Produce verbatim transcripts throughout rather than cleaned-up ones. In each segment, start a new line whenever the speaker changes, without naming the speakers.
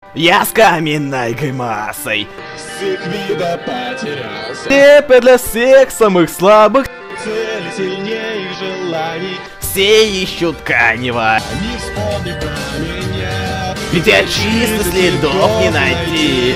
Я с каменной гримасой.
Всех вида потерялся.
Слепо для всех самых слабых.
Цели сильнее их желаний.
Все ищут Канева.
Не вспомни про меня.
Ведь я чисто следов не найти.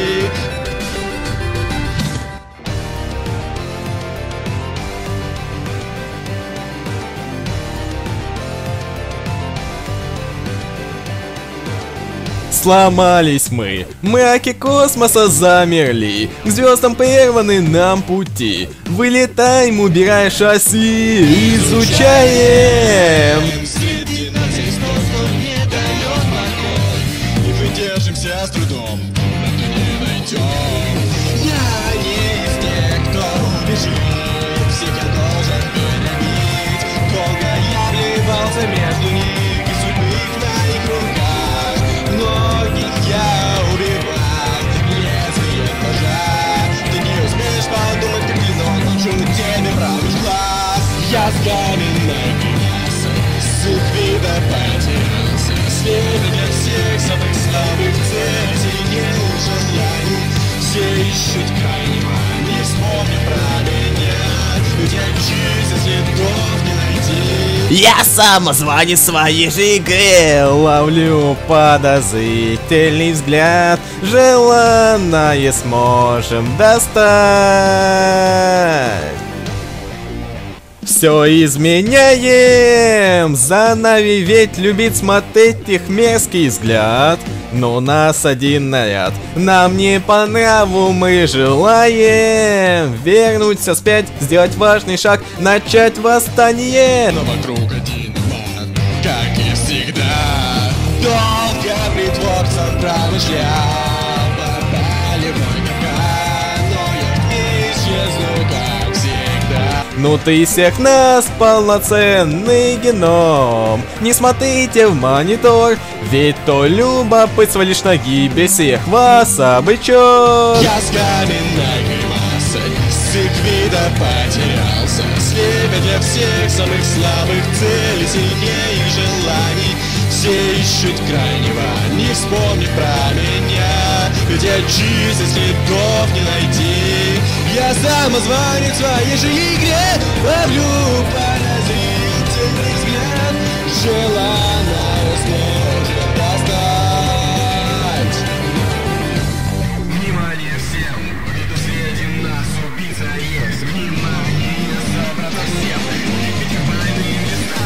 Сломались мы, мраки космоса замерли, к звездам прерваны нам пути. Вылетаем, убирая шасси, изучаем.
Среди нас есть тот, кто не дает покой. И мы держимся с трудом, но ты не найдем. Я не из тех, кто убежит, всех я должен перебить. Долго я вливался между них, и судьбы их на их руках. Многих я убивал, лезвие ножа. Ты не успеешь подумать, как клинок наношу тебе правый глаз. Я с каменной гримасой, с их вида потерялся. Слепо для всех самых слабых целей, сильнее желаний. Все ищут крайнего, не вспомни про меня. Ведь я чистый, следов не найти.
Я самозванец в своей же игре, ловлю подозрительный взгляд, желанное сможем достать. Все изменяем, за нами ведь любит смотреть их мерзкий взгляд. Но нас один наряд, нам не по нраву, мы желаем вернуться вспять, сделать важный шаг, начать восстание.
Но вокруг один маг, как и всегда. Долго притворцам промышлял, попали в мой капкан, но я не исчезну, как всегда.
Ну ты из всех нас полноценный геном. Не смотрите в монитор, ведь то любопытство лишь на гибель всех вас обречет.
Я с каменной гримасой, с их вида потерялся. Слепя для всех самых слабых целей, сильнее их желаний. Все ищут крайнего, не вспомни про меня. Ведь я чистый, следов не найти. Я самозванец в своей же игре, ловлю подозрительный взгляд. Желанное сможет достать. Внимание всем, кто среди нас убийца есть. Внимание, собрато всем, эти больные места.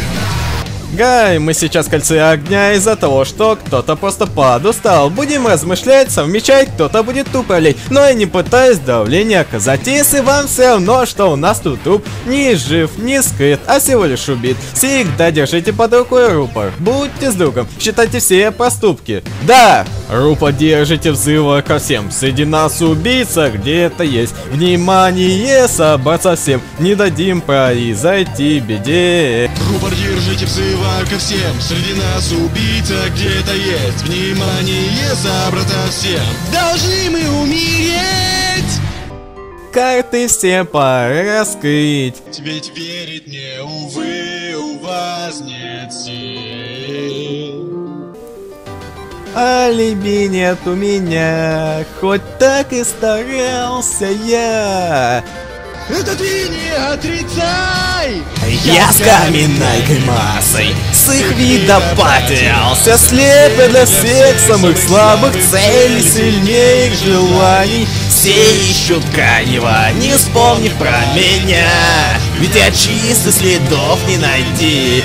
Гай, мы сейчас в кольце огня из-за того, что кто-то просто подустал. Будем размышлять, совмещать, кто-то будет тупо лить. Но я не пытаюсь давление оказать. Если вам все равно, что у нас тут туп не жив, не скрыт, а всего лишь убит, всегда держите под рукой рупор. Будьте с другом, считайте все поступки. Да, рупор держите взрыва ко всем. Среди нас убийца где-то есть. Внимание, собраться всем. Не дадим произойти беде.
Рупор держите взрыва ко всем. Среди нас убийца где-то есть. Внимание, собрато всем. Должны мы умереть.
Карты все пора раскрыть.
Ведь верить мне, увы, у вас нет сил.
Алиби нет у меня, хоть так и старался я.
Это ты не отрицай!
Я с каменной гримасой, с их вида потерялся, слепо для всех самых слабых целей, сильнее их желаний. Все ищут Канева, не вспомнив про меня, ведь я чисто, следов не найти.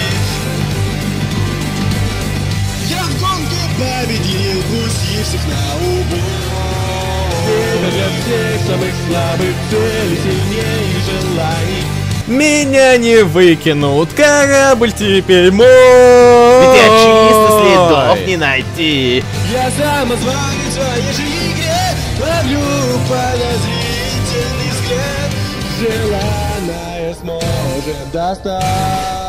Я в гонке победил, пустив всех на убой. Время для всех самых слабых целей, сильнее их желаний.
Меня не выкинут, корабль теперь мой. Ведь я чисто, следов не найти.
Я самозванец в своей же игре, ловлю подозрительный взгляд. Желанное сможем достать.